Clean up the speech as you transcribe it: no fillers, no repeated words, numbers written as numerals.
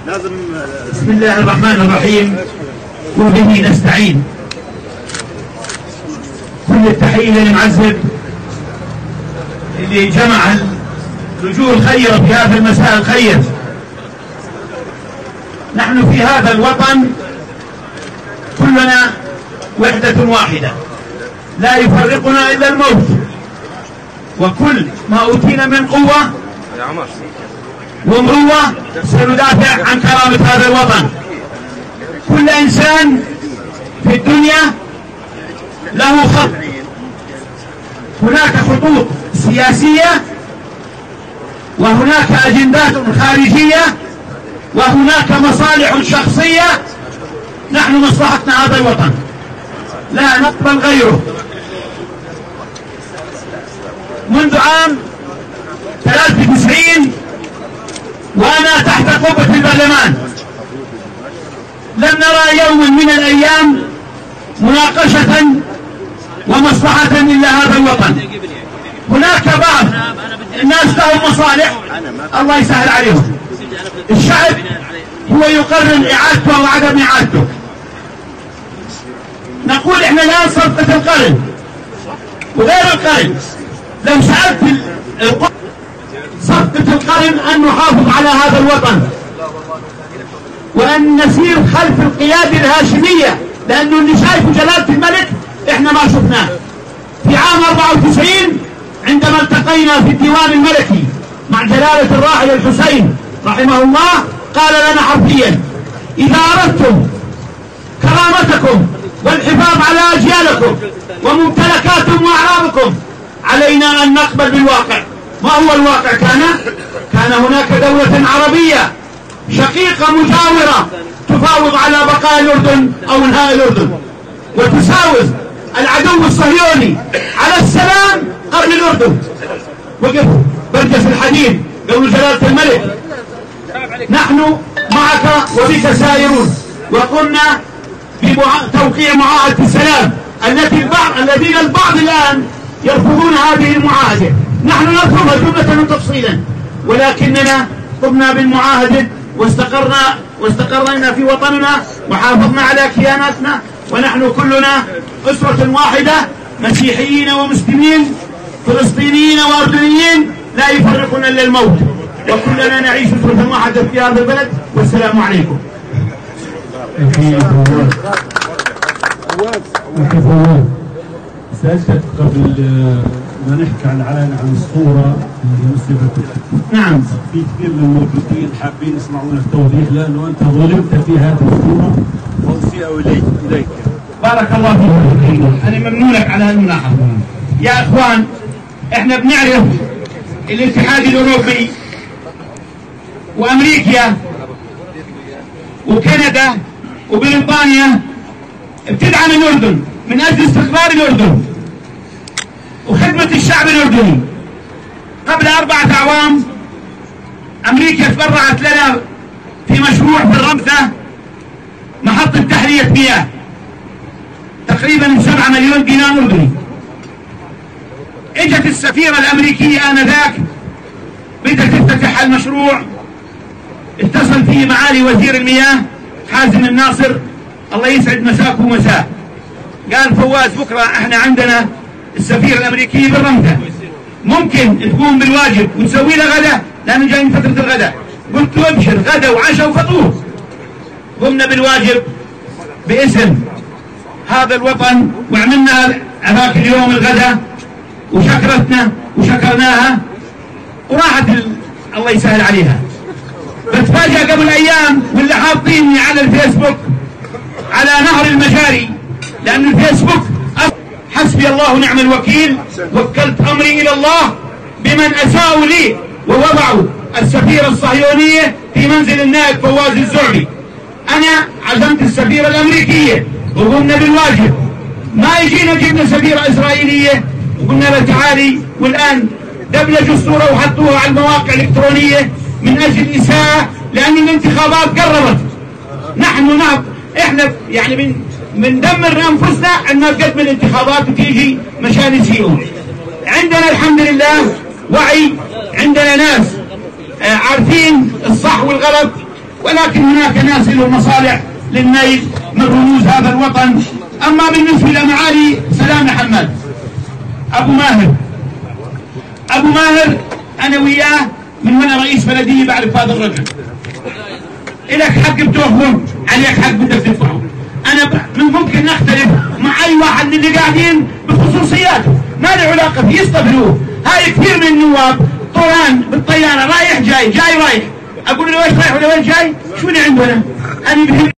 بسم الله الرحمن الرحيم وبه نستعين. كل التحية للمعزب اللي جمع الوجوه الخيرة في هذا المساء الخير. نحن في هذا الوطن كلنا وحدة واحدة، لا يفرقنا إلا الموت، وكل ما أوتينا من قوة ومروة سندافع عن كرامة هذا الوطن. كل إنسان في الدنيا له خط، هناك خطوط سياسية وهناك أجندات خارجية وهناك مصالح شخصية. نحن مصلحتنا هذا الوطن، لا نقبل غيره. منذ عام 93 وأنا تحت قبة البرلمان لم نرى يوما من الأيام مناقشة ومصلحة إلا هذا الوطن. هناك بعض الناس لهم مصالح الله يسهل عليهم. الشعب هو يقرر إعادته أو عدم إعادته. نقول إحنا الآن صفقة القرن وغير القرن. لو سألت صفقة القرن أن نحافظ على هذا الوطن وأن نسير خلف القيادة الهاشمية، لأنه اللي شايفه جلالة الملك إحنا ما شفناه. في عام 94 عندما التقينا في الديوان الملكي مع جلالة الراحل الحسين رحمه الله قال لنا حرفيا: إذا أردتم كرامتكم والحفاظ على أجيالكم وممتلكاتكم وأعراضكم علينا أن نقبل بالواقع. ما هو الواقع؟ كان هناك دولة عربية شقيقة مجاورة تفاوض على بقاء الأردن أو إنهاء الأردن، وتساوز العدو الصهيوني على السلام قبل الأردن. وقفوا برجس الحديد قبل جلالة الملك: نحن معك وبك سائرون. وقمنا بتوقيع معاهدة السلام الذين البعض الآن يرفضون هذه المعاهدة. نحن نرفضها جملة وتفصيلا، ولكننا قمنا بالمعاهدة واستقرينا في وطننا وحافظنا على كياناتنا، ونحن كلنا أسرة واحدة، مسيحيين ومسلمين، فلسطينيين وأردنيين، لا يفرقنا إلا الموت، وكلنا نعيش أسرة واحدة في هذا البلد. والسلام عليكم. سألتك قبل ما نحكي عن الصورة اللي نسبت. نعم. في كثير من الموجودين حابين يسمعون التوضيح، لأنه أنت ظلمت في هذه الصورة وأسيء إليك. بارك الله فيك. أنا ممنونك على هالملاحظة. يا إخوان، إحنا بنعرف الاتحاد الأوروبي وأمريكا وكندا وبريطانيا بتدعم الأردن من أجل استقرار الأردن وخدمة الشعب الأردني. قبل 4 أعوام أمريكا تبرعت لنا في مشروع في الرمثة محطة تحلية مياه تقريبا 7 مليون دينار أردني. اجت السفيرة الأمريكية آنذاك بدها تفتتح المشروع، اتصل فيه معالي وزير المياه حازم الناصر الله يسعد مساكم ومساء، قال: فواز بكرة احنا عندنا السفيرة الأمريكية بالرمثة، ممكن تقوم بالواجب وتسوي له غدا لأنه جاي من فترة الغداء. قلت له: ابشر، غدا وعشاء وفطور. قمنا بالواجب باسم هذا الوطن وعملنا هذاك اليوم الغداء وشكرتنا وشكرناها وراحت الله يسهل عليها. بتفاجأ قبل أيام واللي حاطيني على الفيسبوك على نهر المجاري، لأن الفيسبوك حسبي الله ونعم الوكيل، وكلت أمري إلى الله بمن أساءوا لي ووضعوا السفيرة الصهيونية في منزل النائب فواز الزعبي. أنا عزمت السفيرة الأمريكية وقمنا بالواجب. ما يجينا جبنا سفيرة إسرائيلية وقلنا لها تعالي، والآن دبلجوا الصورة وحطوها على المواقع الإلكترونية من أجل إساءة، لأن الانتخابات قربت. إحنا يعني بندمر أنفسنا أن نقدم الانتخابات وتيجي مشان يسيئون. عندنا الحمد لله وعي، عندنا ناس عارفين الصح والغلط، ولكن هناك ناس لهم مصالح للنيل من رموز هذا الوطن. أما بالنسبة لمعالي سلام حماد أبو ماهر أنا وياه من وأنا رئيس بلدية بعرف هذا الرجل. إلك حق بتوفر، عليك حق بدك تدفعه. أنا ممكن نختلف مع أي واحد من اللي قاعدين بخصوصياته، ما له علاقة فيه، يصطبروه. هاي كثير من النواب طوران بالطيارة رايح جاي رايح، أقول له وين رايح ولا وين جاي؟ شو اللي عندنا؟ أنا